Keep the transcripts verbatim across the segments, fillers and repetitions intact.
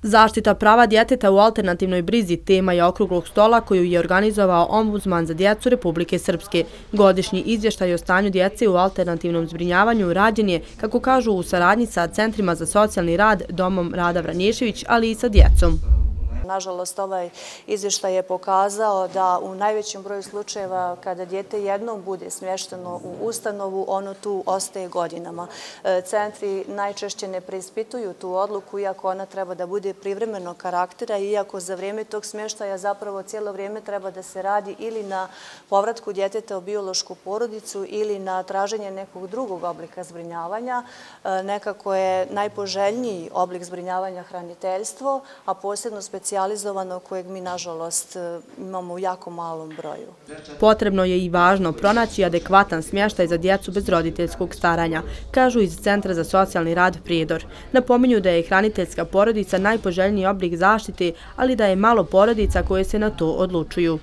Zaštita prava djeteta u alternativnoj brizi tema je okruglog stola koju je organizovao Ombudsman za djecu Republike Srpske. Godišnji izvještaj o stanju djece u alternativnom zbrinjavanju rađen je, kako kažu, u saradnji sa Centrima za socijalni rad, Domom Rada Vranješević, ali i sa djecom. Nažalost, ovaj izvještaj je pokazao da u najvećem broju slučajeva kada dijete jednom bude smješteno u ustanovu, ono tu ostaje godinama. Centri najčešće ne preispituju tu odluku, iako ona treba da bude privremenog karaktera, iako za vrijeme tog smještaja zapravo cijelo vrijeme treba da se radi ili na povratku djeteta u biološku porodicu ili na traženje nekog drugog oblika zbrinjavanja. Nekako je najpoželjniji oblik zbrinjavanja hraniteljstvo, a posebno specijalizovano kojeg mi, nažalost, imamo u jako malom broju. Potrebno je i važno pronaći adekvatan smještaj za djecu bez roditeljskog staranja, kažu iz Centra za socijalni rad Prijedor. Napominju da je hraniteljska porodica najpoželjniji oblik zaštite, ali da je malo porodica koje se na to odlučuju.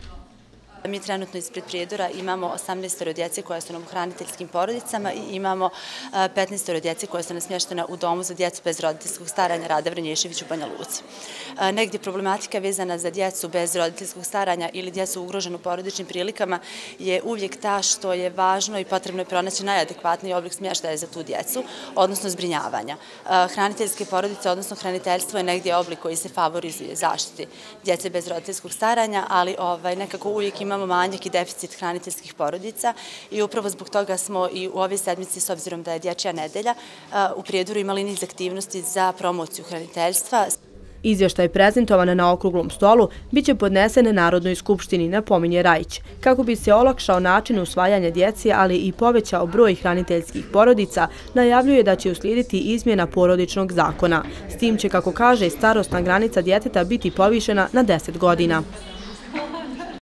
Mi trenutno ispred Prijedora imamo osamnaest djece koja su nam u hraniteljskim porodicama i imamo petnaest djece koja su nam smještena u domu za djecu bez roditeljskog staranja Rada Vranješević u Banja Luci. Negdje problematika vezana za djecu bez roditeljskog staranja ili djecu ugroženu porodičnim prilikama je uvijek ta što je važno i potrebno je pronaći najadekvatniji oblik smještaja za tu djecu, odnosno zbrinjavanja. Hraniteljske porodice, odnosno hraniteljstvo je negdje oblik koji se favorizuje zaštiti djece bez roditeljskog staranja, ali nekako uvijek ima imamo manjak i deficit hraniteljskih porodica i upravo zbog toga smo i u ovoj sedmici, s obzirom da je Dječja nedelja, u Prijedoru imali niz aktivnosti za promociju hraniteljstva. Izvještaj prezentovan na okruglom stolu biće podnesen Narodnoj skupštini, napominje Rajić, kako bi se olakšao način usvajanja djece, ali i povećao broj hraniteljskih porodica, najavljuje da će uslijediti izmjena porodičnog zakona. S tim će, kako kaže, starosna granica djeteta biti povišena na deset godina.